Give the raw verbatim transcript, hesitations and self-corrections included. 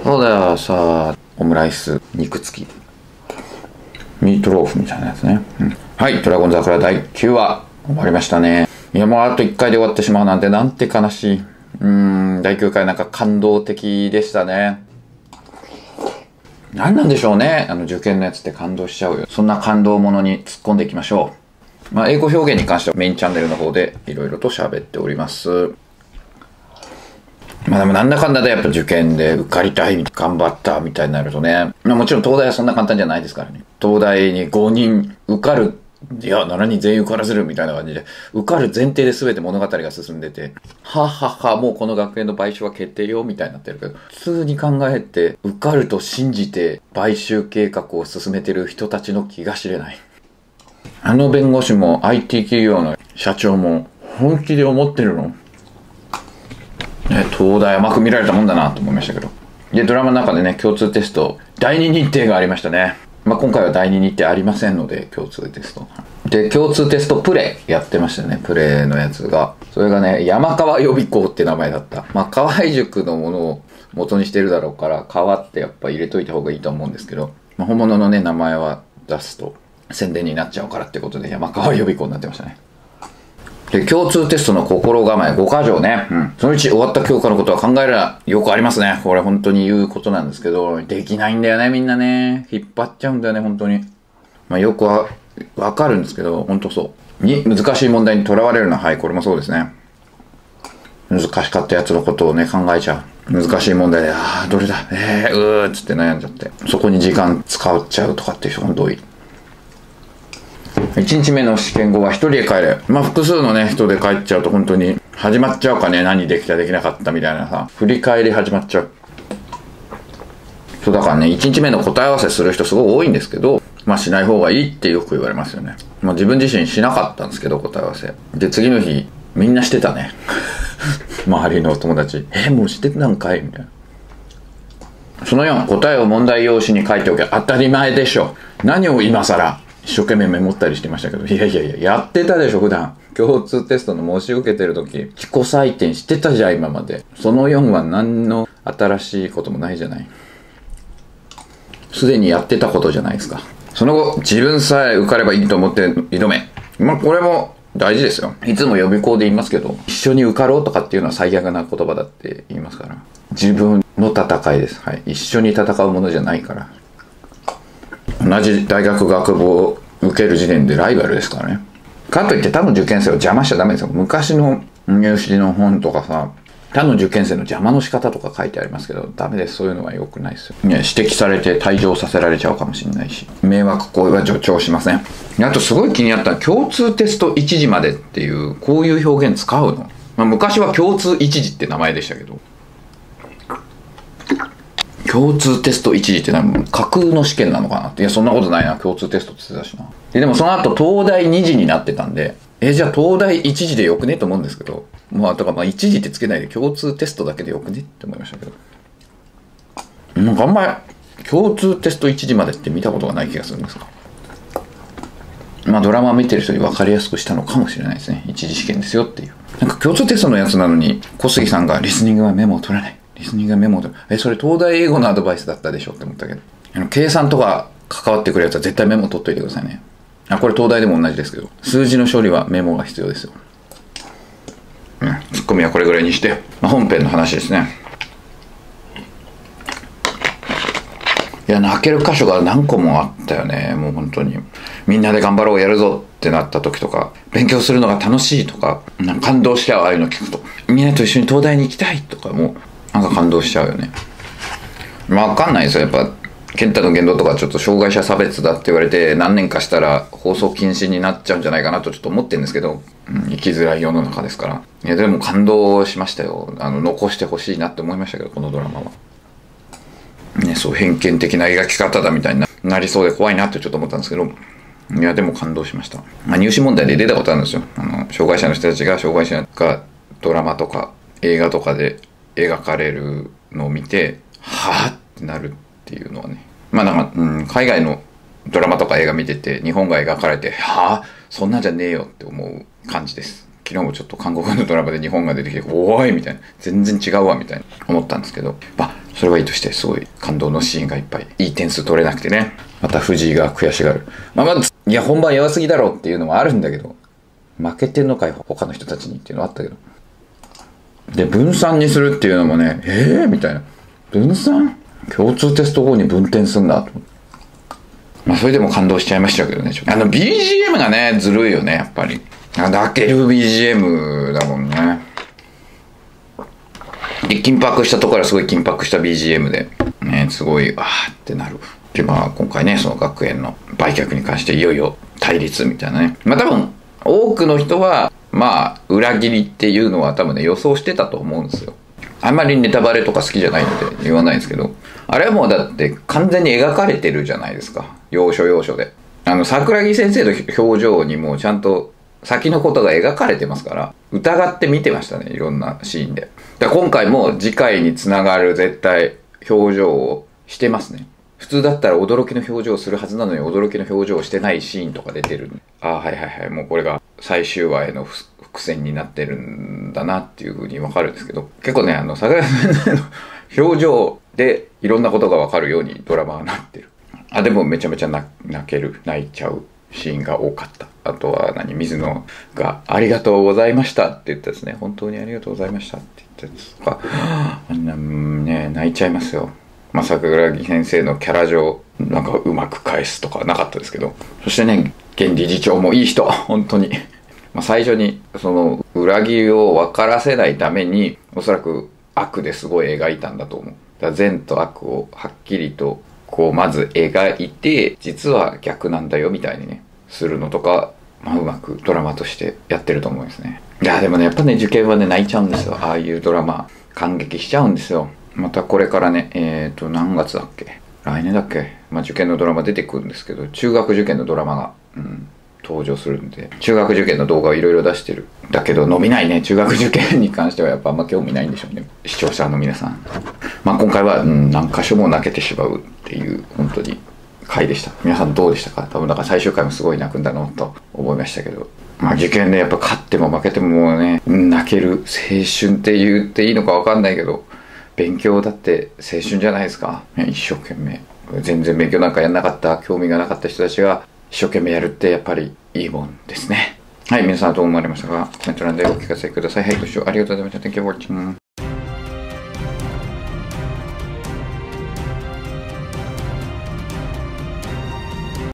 そうだよさ、オムライス肉付きミートローフみたいなやつね、うん、はい、ドラゴン桜だいきゅうわ終わりましたね。いやもうあといっかいで終わってしまうなんてなんて悲しい。うーん、だいきゅうかいなんか感動的でしたね。何なんでしょうね、あの受験のやつって感動しちゃうよ。そんな感動ものに突っ込んでいきましょう。まあ英語表現に関してはメインチャンネルの方でいろいろと喋っております。まあでもなんだかんだでやっぱ受験で受かりたい、頑張ったみたいになるとね、まあもちろん東大はそんな簡単じゃないですからね。東大にごにん受かる、いやしちにん全員受からせるみたいな感じで、受かる前提で全て物語が進んでて、はははもうこの学園の買収は決定よみたいになってるけど、普通に考えて受かると信じて買収計画を進めてる人たちの気が知れない。あの弁護士も アイティー 企業の社長も本気で思ってるの？ね、東大甘く見られたもんだなと思いましたけど。で、ドラマの中でね、共通テスト、だいに日程がありましたね。まあ今回はだいに日程ありませんので、共通テスト。で、共通テストプレイやってましたね、プレイのやつが。それがね、山川予備校って名前だった。まあ河合塾のものを元にしてるだろうから、川ってやっぱ入れといた方がいいと思うんですけど、まあ、本物のね、名前は出すと宣伝になっちゃうからってことで、山川予備校になってましたね。で、共通テストの心構えごか条ね。うん。そのうち終わった教科のことは考えればよくありますね。これ本当に言うことなんですけど、できないんだよね、みんなね。引っ張っちゃうんだよね、本当に。まあよくは、わかるんですけど、本当そう。に、難しい問題にとらわれるのは、はい、これもそうですね。難しかったやつのことをね、考えちゃう。難しい問題で、ああ、どれだ、えー、うーっつって悩んじゃって。そこに時間使っちゃうとかっていう人が多い。いちにちめの試験後はひとりで帰れ。まあ複数のね人で帰っちゃうと本当に始まっちゃうかね、何できたできなかったみたいなさ、振り返り始まっちゃう。そうだからね、いちにちめの答え合わせする人すごい多いんですけど、まあしない方がいいってよく言われますよね。まあ自分自身しなかったんですけど、答え合わせで、次の日みんなしてたね周りの友達、えもうしてたんかいみたいな。そのよん、答えを問題用紙に書いておけ。当たり前でしょ。何を今更一生懸命メモったりしてましたけど、いやいやいや、やってたでしょ、普段。共通テストの申し受けてる時、自己採点してたじゃん、今まで。そのよんは何の新しいこともないじゃない。すでにやってたことじゃないですか。その後、自分さえ受かればいいと思って挑め。まあ、これも大事ですよ。いつも予備校で言いますけど、一緒に受かろうとかっていうのは最悪な言葉だって言いますから。自分の戦いです。はい。一緒に戦うものじゃないから。同じ大学学部を受ける時点でライバルですからね。かといって他の受験生を邪魔しちゃダメですよ。昔の入試の本とかさ、他の受験生の邪魔の仕方とか書いてありますけど、ダメです。そういうのは良くないですよ。ね、指摘されて退場させられちゃうかもしれないし、迷惑行為は助長しません。あとすごい気になった共通テストいちじまでっていう、こういう表現使うの、まあ、昔は共通いちじって名前でしたけど、共通テストいちじって何、架空の試験なのかなって。いやそんなことないな、共通テストって言ってたしな。で, でもその後東大にじになってたんで、えじゃあ東大いちじでよくねと思うんですけど、まあとかまあいちじってつけないで共通テストだけでよくねって思いましたけど、なんかあんまり共通テストいちじまでって見たことがない気がするんですか。まあドラマ見てる人に分かりやすくしたのかもしれないですね。一次試験ですよっていう。なんか共通テストのやつなのに小杉さんがリスニングはメモを取らない、リスニングはメモを取らない、えそれ東大英語のアドバイスだったでしょって思ったけど、あの計算とか関わってくるやつは絶対メモ取っといてくださいね。あ、これ東大でも同じですけど、数字の処理はメモが必要ですよ。うん、ツッコミはこれぐらいにして、まあ、本編の話ですね。いや泣ける箇所が何個もあったよね。もう本当にみんなで頑張ろうやるぞってなった時とか、勉強するのが楽しいとか、なんか感動しちゃう。ああいうの聞くと、みんなと一緒に東大に行きたいとか、もうなんか感動しちゃうよね。まあ分かんないですよ。やっぱ健太の言動とかちょっと障害者差別だって言われて何年かしたら放送禁止になっちゃうんじゃないかなとちょっと思ってるんですけど、うん、生きづらい世の中ですから。いやでも感動しましたよ。あの残してほしいなって思いましたけど、このドラマはね、そう偏見的な描き方だみたいになりそうで怖いなってちょっと思ったんですけど、いやでも感動しました。まあ、入試問題で出たことあるんですよ。あの障害者の人たちが障害者がドラマとか映画とかで描かれるのを見てはぁってなるっていうのはね、まあなんか、うん、海外のドラマとか映画見てて日本が描かれてはぁそんなんじゃねえよって思う感じです。昨日もちょっと韓国のドラマで日本が出てきておーいみたいな、全然違うわみたいな思ったんですけど、まあそれはいいとして、すごい感動のシーンがいっぱい。いい点数取れなくてね。また藤井が悔しがる。まあまず、いや本番弱すぎだろっていうのもあるんだけど、負けてんのかい他の人たちにっていうのはあったけど。で、分散にするっていうのもね、えーみたいな。分散共通テスト後に分点すんだと思って。まあそれでも感動しちゃいましたけどね。あの ビージーエム がね、ずるいよね、やっぱり。泣ける ビージーエム だもんね。で、緊迫したところはすごい緊迫した ビージーエム で、ね、すごい、あーってなる。で、まあ今回ね、その学園の売却に関していよいよ対立みたいなね。まあ多分、多くの人は、まあ、裏切りっていうのは多分ね、予想してたと思うんですよ。あんまりネタバレとか好きじゃないので言わないんですけど、あれはもうだって完全に描かれてるじゃないですか。要所要所で。あの、桜木先生の表情にもちゃんと先のことが描かれてますから、疑って見てましたね、いろんなシーンで。だから今回も次回につながる絶対表情をしてますね。普通だったら驚きの表情をするはずなのに驚きの表情をしてないシーンとか出てる。ああ、はいはいはい。もうこれが最終話への伏線になってるんだなっていう風にわかるんですけど、結構ね、あの、桜井先生の表情でいろんなことがわかるようにドラマはなってる。あ、でもめちゃめちゃ泣ける、泣いちゃうシーンが多かった。あとは何、水野がありがとうございましたって言ったですね。本当にありがとうございましたって言ったやつとか、あんな、ね、泣いちゃいますよ。まあ、桜木先生のキャラ上、なんかうまく返すとかなかったですけど。そしてね、現理事長もいい人、本当に。まあ最初に、その、裏切りを分からせないために、おそらく悪ですごい描いたんだと思う。だから善と悪をはっきりと、こう、まず描いて、実は逆なんだよ、みたいにね、するのとか、まあうまくドラマとしてやってると思うんですね。いや、でもね、やっぱね、受験はね、泣いちゃうんですよ。ああいうドラマ、感激しちゃうんですよ。またこれからね、えっと、何月だっけ来年だっけまあ、受験のドラマ出てくるんですけど、中学受験のドラマが、うん、登場するんで、中学受験の動画をいろいろ出してる。だけど、伸びないね。中学受験に関してはやっぱあんま興味ないんでしょうね。視聴者の皆さん。まあ、今回は、うん、何箇所も泣けてしまうっていう、本当に回でした。皆さんどうでしたか？多分、だから最終回もすごい泣くんだなと思いましたけど。まあ、受験でやっぱ勝っても負けてももうね、泣ける青春って言っていいのかわかんないけど、勉強だって青春じゃないですか。一生懸命。全然勉強なんかやんなかった、興味がなかった人たちが一生懸命やるってやっぱりいいもんですね。はい、皆さんどう思われましたか？コメント欄でお聞かせください。はい、ご視聴ありがとうございました。Thank you for watching.